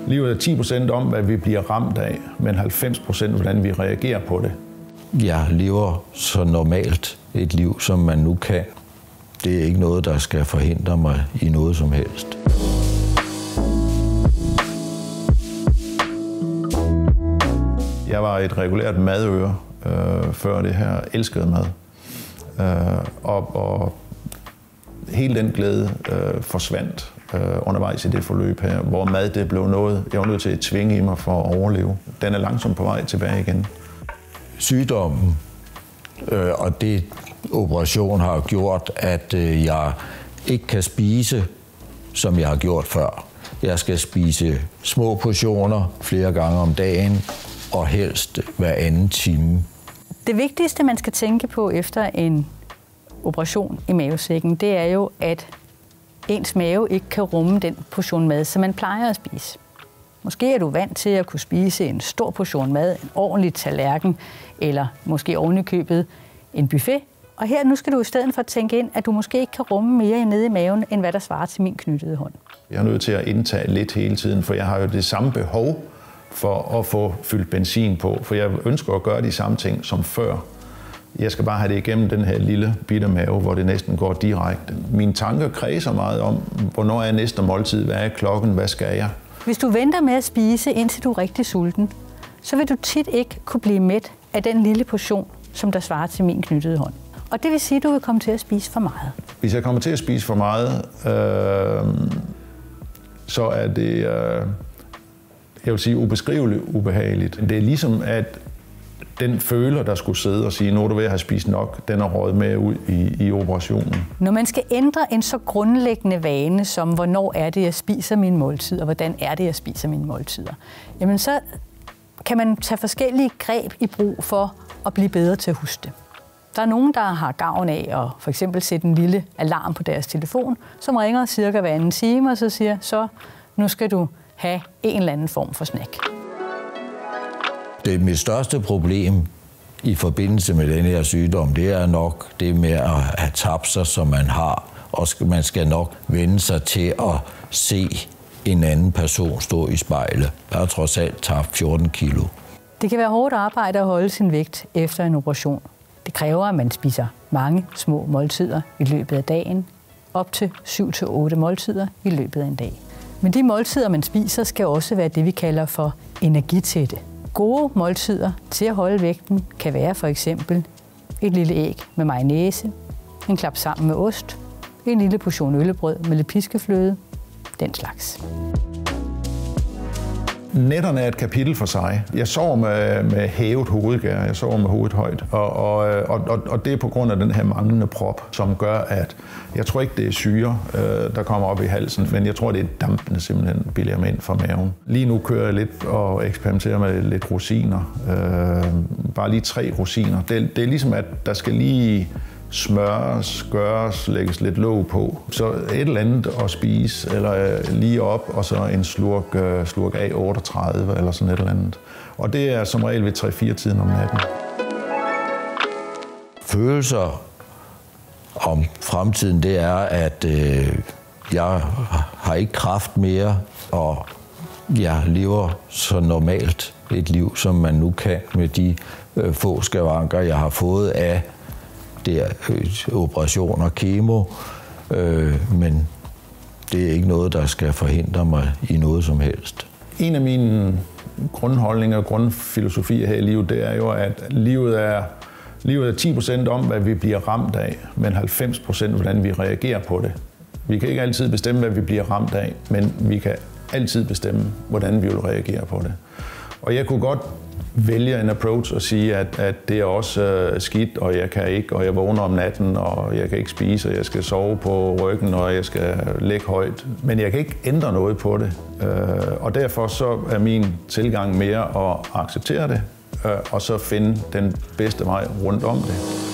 Livet er 10% om, hvad vi bliver ramt af, men 90% hvordan vi reagerer på det. Jeg lever så normalt et liv, som man nu kan. Det er ikke noget, der skal forhindre mig i noget som helst. Jeg var et regulært madøre før det her, elskede mad. Og hele den glæde forsvandt undervejs i det forløb her, hvor mad det blev noget, jeg var nødt til at tvinge i mig for at overleve. Den er langsomt på vej tilbage igen. Sygdommen og det operation har gjort, at jeg ikke kan spise, som jeg har gjort før. Jeg skal spise små portioner flere gange om dagen, og helst hver anden time. Det vigtigste, man skal tænke på efter en operation i mavesækken, det er jo, at ens mave ikke kan rumme den portion mad, som man plejer at spise. Måske er du vant til at kunne spise en stor portion mad, en ordentlig tallerken, eller måske ovenikøbet en buffet. Og her nu skal du i stedet for tænke ind, at du måske ikke kan rumme mere nede i maven, end hvad der svarer til min knyttede hånd. Jeg er nødt til at indtage lidt hele tiden, for jeg har jo det samme behov for at få fyldt benzin på, for jeg ønsker at gøre de samme ting som før. Jeg skal bare have det igennem den her lille bitte mave, hvor det næsten går direkte. Mine tanker kredser meget om, hvornår er næste måltid, hvad er klokken, hvad skal jeg? Hvis du venter med at spise, indtil du er rigtig sulten, så vil du tit ikke kunne blive mæt af den lille portion, som der svarer til min knyttede hånd. Og det vil sige, at du vil komme til at spise for meget. Hvis jeg kommer til at spise for meget, så er det, jeg vil sige, ubeskriveligt ubehageligt. Det er ligesom, at den føler, der skulle sidde og sige, nu er du ved at have spist nok, den er røget med ud i operationen. Når man skal ændre en så grundlæggende vane som, hvornår er det, jeg spiser mine måltider, og hvordan er det, jeg spiser mine måltider, jamen så kan man tage forskellige greb i brug for at blive bedre til at huske det. Der er nogen, der har gavn af at for eksempel sætte en lille alarm på deres telefon, som ringer cirka hver anden time, og så siger, så nu skal du have en eller anden form for snack. Det mit største problem i forbindelse med den her sygdom, det er nok det med at have tabt sig, som man har. Og man skal nok vende sig til at se en anden person stå i spejlet. Jeg har trods alt tabt 14 kilo. Det kan være hårdt arbejde at holde sin vægt efter en operation. Det kræver, at man spiser mange små måltider i løbet af dagen, op til 7-8 måltider i løbet af en dag. Men de måltider, man spiser, skal også være det, vi kalder for energitætte. Gode måltider til at holde vægten kan være for eksempel et lille æg med mayonnaise, en klap sammen med ost, en lille portion øllebrød med lidt piskefløde, den slags. Nætterne er et kapitel for sig. Jeg sover med hævet hovedgær, jeg sover med hovedet højt, og det er på grund af den her manglende prop, som gør, at jeg tror ikke, det er syre, der kommer op i halsen, men jeg tror, det er dampene simpelthen bilder mig ind fra maven. Lige nu kører jeg lidt og eksperimenterer med lidt rosiner, bare lige 3 rosiner. Det er ligesom, at der skal lige smøres, gøres, lægges lidt låg på. Så et eller andet at spise, eller lige op, og så en slurk A38 eller sådan et eller andet. Og det er som regel ved 3-4 tiden om natten. Følelser om fremtiden, det er, at jeg har ikke kraft mere, og jeg lever så normalt et liv, som man nu kan med de få skavanker, jeg har fået af operation og kemo, men det er ikke noget, der skal forhindre mig i noget som helst. En af mine grundholdninger og grundfilosofier her i livet, det er jo, at livet er 10% om, hvad vi bliver ramt af, men 90% hvordan vi reagerer på det. Vi kan ikke altid bestemme, hvad vi bliver ramt af, men vi kan altid bestemme, hvordan vi vil reagere på det. Og jeg kunne godt vælge en approach og sige, at det er også skidt, og jeg kan ikke, og jeg vågner om natten, og jeg kan ikke spise, og jeg skal sove på ryggen, og jeg skal ligge højt. Men jeg kan ikke ændre noget på det, og derfor så er min tilgang mere at acceptere det, og så finde den bedste vej rundt om det.